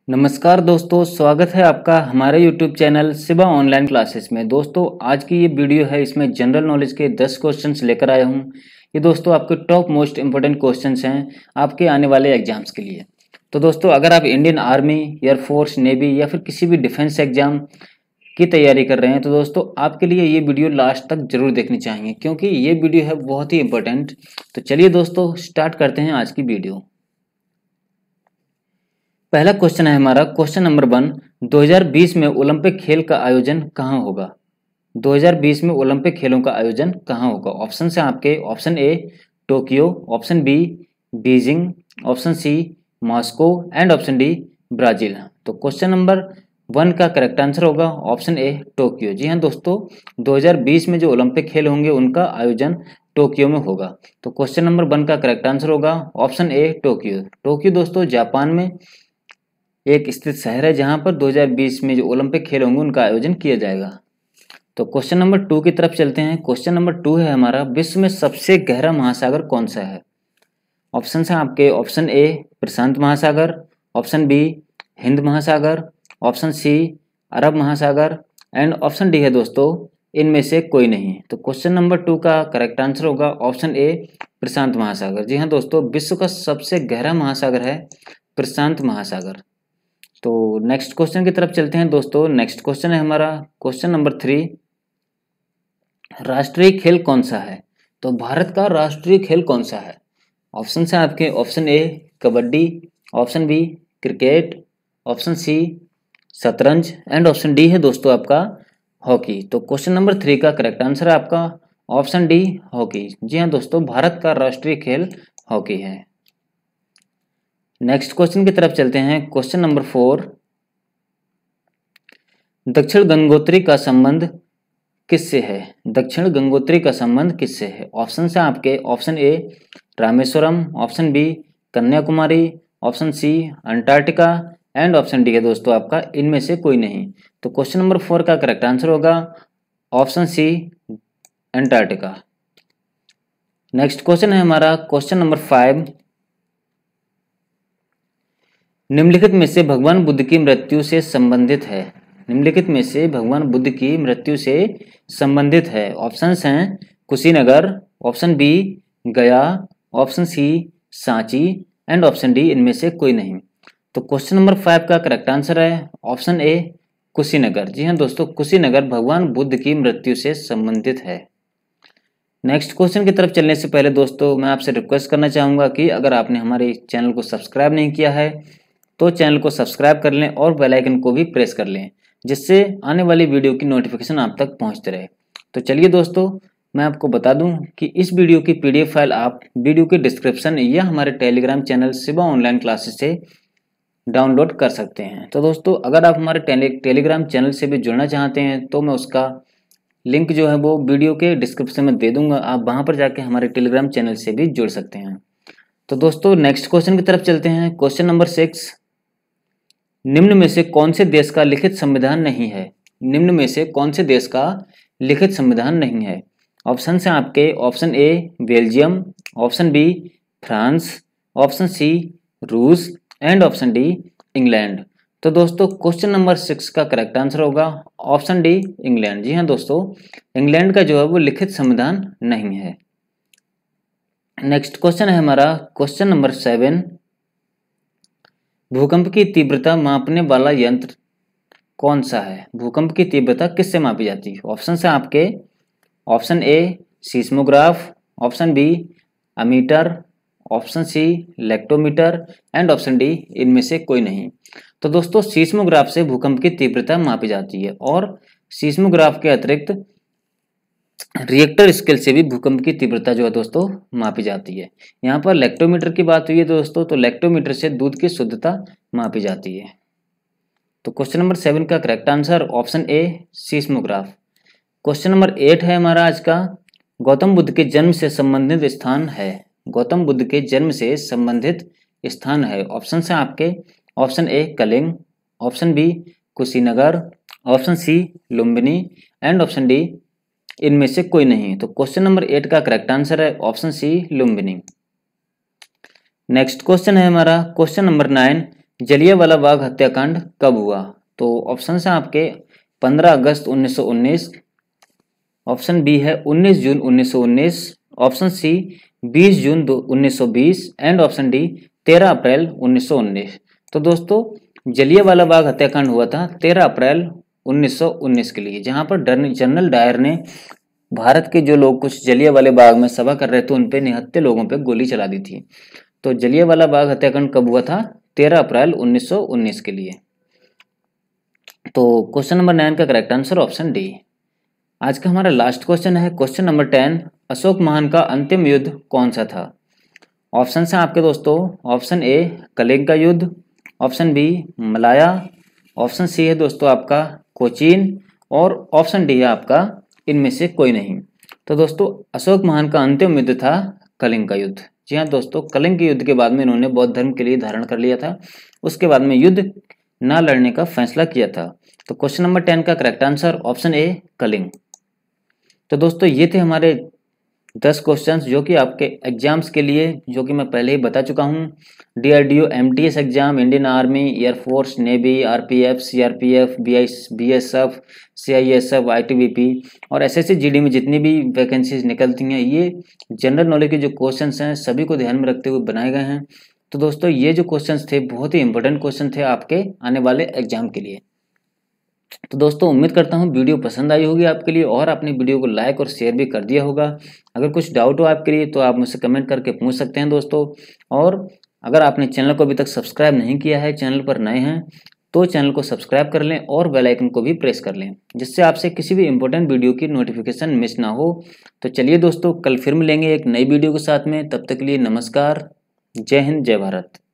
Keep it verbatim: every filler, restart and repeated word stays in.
नमस्कार दोस्तों, स्वागत है आपका हमारे YouTube channel Shiva online classes में। दोस्तों आज की ये वीडियो है, इसमें जनरल नॉलेज के दस क्वेश्चंस लेकर आया हूँ। ये दोस्तों आपके टॉप मोस्ट इम्पोर्टेंट क्वेश्चंस हैं आपके आने वाले एग्जाम्स के लिए। तो दोस्तों अगर आप इंडियन आर्मी, एयरफोर्स, नेवी या फिर किसी भी डिफेंस एग्जाम की तैयारी कर रहे हैं तो दोस्तों आपके लिए ये वीडियो लास्ट तक जरूर देखनी चाहिए, क्योंकि ये वीडियो है बहुत ही इंपॉर्टेंट। तो चलिए दोस्तों स्टार्ट करते हैं आज की वीडियो। पहला क्वेश्चन है हमारा, क्वेश्चन नंबर वन, दो हज़ार बीस में ओलंपिक खेल का आयोजन कहाँ होगा? दो हज़ार बीस में ओलंपिक खेलों का आयोजन कहाँ होगा? ऑप्शन है आपके, option A Tokyo, option B Beijing, option C Moscow and option D Brazil. तो क्वेश्चन नंबर वन का करेक्ट आंसर होगा ऑप्शन ए टोक्यो। जी हाँ दोस्तों, दो हज़ार बीस में जो ओलंपिक खेल होंगे उनका आयोजन टोक्यो में होगा। तो क्वेश्चन नंबर वन का करेक्ट आंसर होगा ऑप्शन ए टोक्यो। टोक्यो दोस्तों जापान में एक स्थित शहर है जहां पर दो हज़ार बीस में जो ओलंपिक खेल होंगे उनका आयोजन किया जाएगा। तो क्वेश्चन नंबर टू की तरफ चलते हैं। क्वेश्चन नंबर टू है हमारा, विश्व में सबसे गहरा महासागर कौन सा है? ऑप्शन है आपके, ऑप्शन ए प्रशांत महासागर, ऑप्शन बी हिंद महासागर, ऑप्शन सी अरब महासागर एंड ऑप्शन डी है दोस्तों इनमें से कोई नहीं। तो क्वेश्चन नंबर टू का करेक्ट आंसर होगा ऑप्शन ए प्रशांत महासागर। जी हाँ दोस्तों, विश्व का सबसे गहरा महासागर है प्रशांत महासागर। तो नेक्स्ट क्वेश्चन की तरफ चलते हैं दोस्तों। नेक्स्ट क्वेश्चन है हमारा क्वेश्चन नंबर थ्री, राष्ट्रीय खेल कौन सा है? तो भारत का राष्ट्रीय खेल कौन सा है? ऑप्शन है आपके, option A kabaddi, option B cricket, option C शतरंज एंड ऑप्शन डी है दोस्तों आपका हॉकी। तो क्वेश्चन नंबर थ्री का करेक्ट आंसर है आपका ऑप्शन डी हॉकी। जी हाँ दोस्तों, भारत का राष्ट्रीय खेल हॉकी है। नेक्स्ट क्वेश्चन की तरफ चलते हैं। क्वेश्चन नंबर फोर, दक्षिण गंगोत्री का संबंध किससे है? दक्षिण गंगोत्री का संबंध किससे है? ऑप्शन है आपके, option A Rameswaram, option B Kanyakumari, option C Antarctica and option D है दोस्तों आपका इनमें से कोई नहीं। तो क्वेश्चन नंबर फोर का करेक्ट आंसर होगा option C Antarctica. Next question है हमारा क्वेश्चन नंबर फाइव, निम्नलिखित में से भगवान बुद्ध की मृत्यु से संबंधित है? निम्नलिखित में से भगवान बुद्ध की मृत्यु से संबंधित है। ऑप्शंस हैं Kushinagar, option B Gaya, option C Sanchi and option D इनमें से कोई नहीं। तो क्वेश्चन नंबर फाइव का करेक्ट आंसर है ऑप्शन ए कुशीनगर। जी हाँ दोस्तों, कुशीनगर भगवान बुद्ध की मृत्यु से संबंधित है। नेक्स्ट क्वेश्चन की तरफ चलने से पहले दोस्तों मैं आपसे रिक्वेस्ट करना चाहूंगा कि अगर आपने हमारे चैनल को सब्सक्राइब नहीं किया है तो चैनल को सब्सक्राइब कर लें और बेल आइकन को भी प्रेस कर लें, जिससे आने वाली वीडियो की नोटिफिकेशन आप तक पहुंचते रहे। तो चलिए दोस्तों मैं आपको बता दूं कि इस वीडियो की पीडीएफ फाइल आप वीडियो के डिस्क्रिप्शन या हमारे Telegram channel Shiva online classes से डाउनलोड कर सकते हैं। तो दोस्तों अगर आप हमारे टेली टेलीग्राम चैनल से भी जुड़ना चाहते हैं तो मैं उसका लिंक जो है वो वीडियो के डिस्क्रिप्शन में दे दूंगा, आप वहाँ पर जाके हमारे टेलीग्राम चैनल से भी जुड़ सकते हैं। तो दोस्तों नेक्स्ट क्वेश्चन की तरफ चलते हैं। क्वेश्चन नंबर सिक्स, निम्न में से कौन से देश का लिखित संविधान नहीं है? निम्न में से कौन से देश का लिखित संविधान नहीं है? ऑप्शन है आपके, option A Belgium, option B France, option C रूस एंड ऑप्शन डी इंग्लैंड। तो दोस्तों क्वेश्चन नंबर सिक्स का करेक्ट आंसर होगा ऑप्शन डी इंग्लैंड। जी हाँ दोस्तों, इंग्लैंड का जो है वो लिखित संविधान नहीं है। नेक्स्ट क्वेश्चन है हमारा क्वेश्चन नंबर सेवन, भूकंप की तीव्रता मापने वाला यंत्र कौन सा है? भूकंप की तीव्रता किससे मापी जाती है? ऑप्शन है आपके, option A seismograph, option B ammeter, option C lactometer and option D इनमें से कोई नहीं। तो दोस्तों सीस्मोग्राफ से भूकंप की तीव्रता मापी जाती है और सीस्मोग्राफ के अतिरिक्त रिएक्टर स्केल से भी भूकंप की तीव्रता जो है दोस्तों मापी जाती है। यहाँ पर लेक्टोमीटर की बात हुई है दोस्तों, तो लेक्टोमीटर से दूध की शुद्धता मापी जाती है। तो क्वेश्चन नंबर सेवन का correct answer option A seismograph. Question number eight है हमारा आज का, गौतम बुद्ध के जन्म से संबंधित स्थान है? गौतम बुद्ध के जन्म से संबंधित स्थान है। ऑप्शन है आपके, option A Kalinga, option B Kushinagar, option C Lumbini and option D इनमें से कोई नहीं। तो क्वेश्चन नंबर एट का करेक्ट आंसर है option C Lumbini. Next question है हमारा question number nine, Jallianwala Bagh हत्याकांड कब हुआ? तो ऑप्शन है आपके पंद्रह अगस्त उन्नीस सौ उन्नीस, ऑप्शन बी है उन्नीस जून उन्नीस सौ उन्नीस, ऑप्शन सी बीस जून उन्नीस सौ बीस एंड ऑप्शन डी तेरह अप्रैल उन्नीस सौ उन्नीस। तो दोस्तों जलियांवाला बाग हत्याकांड हुआ था तेरह अप्रैल उन्नीस सौ उन्नीस के लिए, जहां पर जनरल डायर ने भारत के जो लोग कुछ जलियांवाले बाग में सभा कर रहे थे उन पे निहत्थे लोगों पे गोली चला दी थी। तो जलियांवाला बाग हत्याकांड कब हुआ था? तेरह अप्रैल उन्नीस सौ उन्नीस के लिए। तो क्वेश्चन नंबर नाइन का करेक्ट आंसर ऑप्शन डी। आज का हमारा लास्ट क्वेश्चन है क्वेश्चन नंबर टेन, अशोक महान का अंतिम युद्ध कौन सा था? ऑप्शन है आपके दोस्तों, ऑप्शन ए कलिंग का युद्ध, option B Malaya, option C है दोस्तों आपका कोचीन और ऑप्शन डी है आपका इनमें से कोई नहीं। तो दोस्तों अशोक महान का अंतिम युद्ध था कलिंग का युद्ध। जी हाँ दोस्तों, कलिंग के युद्ध के बाद में इन्होंने बौद्ध धर्म के लिए धारण कर लिया था, उसके बाद में युद्ध ना लड़ने का फैसला किया था। तो क्वेश्चन नंबर टेन का correct answer option A Kalinga. तो दोस्तों ये थे हमारे दस क्वेश्चंस जो कि आपके एग्जाम्स के लिए, जो कि मैं पहले ही बता चुका हूँ, DRDO, MTS exam, Indian army, air force, navy, RPF, CRPF, BIS, BSF, CISF, ITBP और एसएससी जीडी में जितनी भी वैकेंसीज निकलती हैं, ये जनरल नॉलेज के जो क्वेश्चंस हैं सभी को ध्यान में रखते हुए बनाए गए हैं। तो दोस्तों ये जो क्वेश्चंस थे बहुत ही इंपॉर्टेंट क्वेश्चन थे आपके आने वाले एग्जाम के लिए। तो दोस्तों उम्मीद करता हूँ वीडियो पसंद आई होगी आपके लिए और आपने वीडियो को लाइक और शेयर भी कर दिया होगा। अगर कुछ डाउट हो आपके लिए तो आप मुझसे कमेंट करके पूछ सकते हैं दोस्तों। और अगर आपने चैनल को अभी तक सब्सक्राइब नहीं किया है, चैनल पर नए हैं, तो चैनल को सब्सक्राइब कर लें और बेल आइकन को भी प्रेस कर लें, जिससे आपसे किसी भी इंपॉर्टेंट वीडियो की नोटिफिकेशन मिस ना हो। तो चलिए दोस्तों कल फिर मिलेंगे एक नई वीडियो के साथ में, तब तक के लिए नमस्कार, जय हिंद, जय भारत।